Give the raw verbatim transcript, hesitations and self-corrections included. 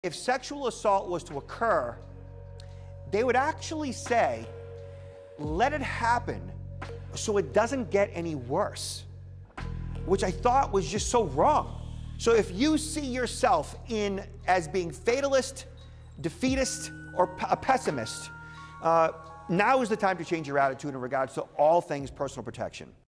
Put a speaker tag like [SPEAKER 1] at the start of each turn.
[SPEAKER 1] If sexual assault was to occur, they would actually say, let it happen so it doesn't get any worse, which I thought was just so wrong. So if you see yourself in as being fatalist, defeatist, or a pessimist, uh, now is the time to change your attitude in regards to all things personal protection.